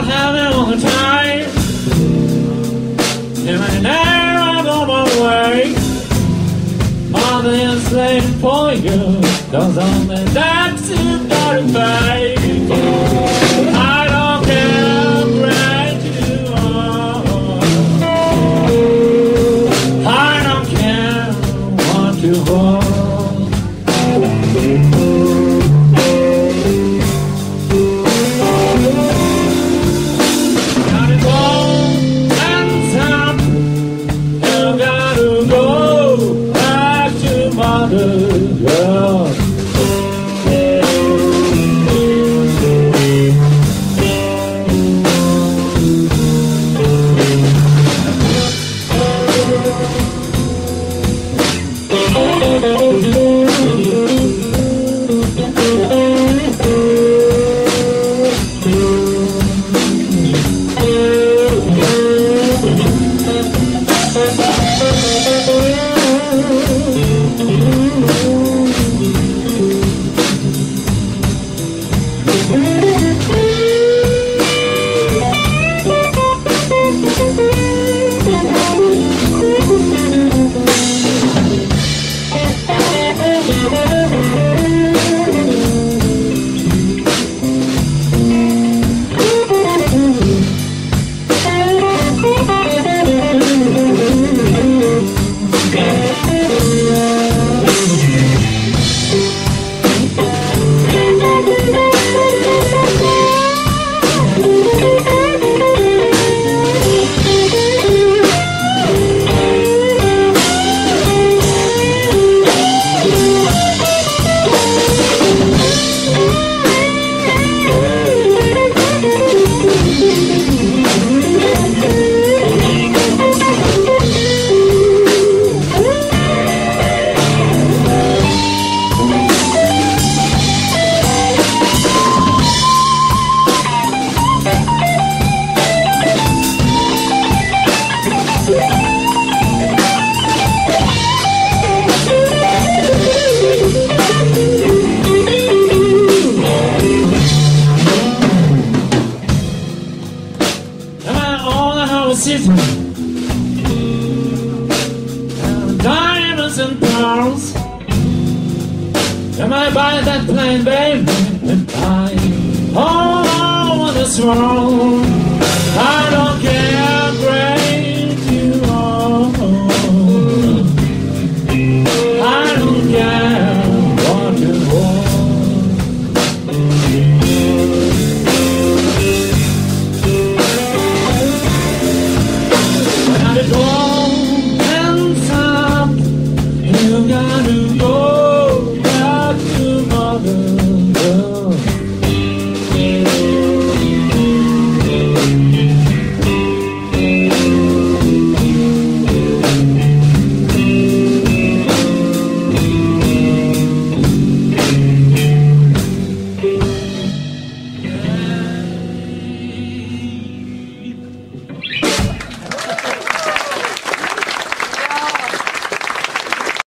having all the time. And right now I'm on my way. Mother is waiting for you, 'cause I'm the next you gotta pay. I don't care how great you are. I don't care what you want. Gotta go and stop. You gotta go back to mother, girl. Diamonds and pearls. Am I buy that plane, baby? And I all over this world. I don't